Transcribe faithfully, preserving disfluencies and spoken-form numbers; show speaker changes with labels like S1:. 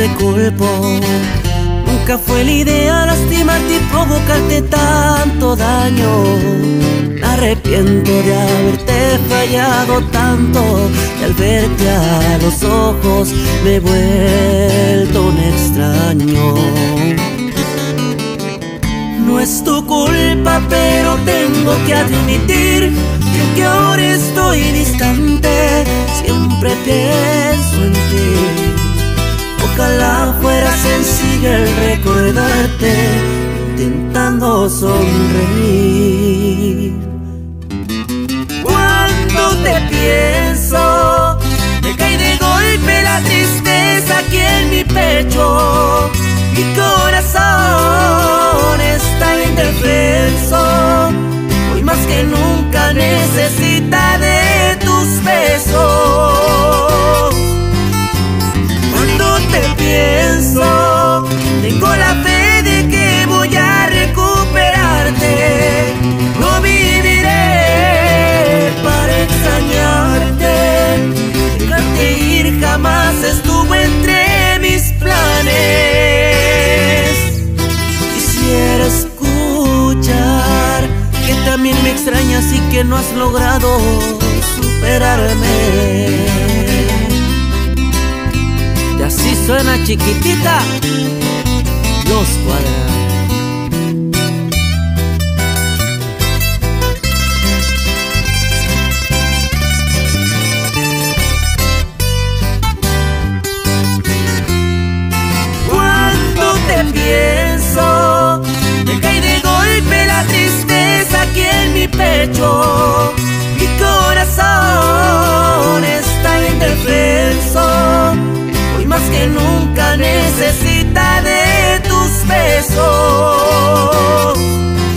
S1: te culpo. Nunca fue la idea lastimarte y provocarte tanto daño. Me arrepiento de haberte fallado tanto, y al verte a los ojos me he vuelto un extraño. No es tu culpa, pero tengo que admitir que aunque ahora estoy distante, siempre pienso en ti. Ojalá fuera sencillo el recordarte, intentando sonreír. Cuando te pienso, me cae de golpe la tristeza aquí en mi pecho. Mi corazón está indefenso, hoy más que nunca necesita de tus besos. Cuando te pienso, tengo la fe de que voy a recuperarte. No viviré para extrañarte, dejarte ir jamás estuvo entre mis planes. Quisiera escuchar que también me extrañas y que no has logrado superarme. Y así suena, Chiquitita, Los Cuadra. Cuando te pienso, me cae de golpe la tristeza aquí en mi pecho. Mi corazón está indefenso, hoy más que nunca necesita de tus besos.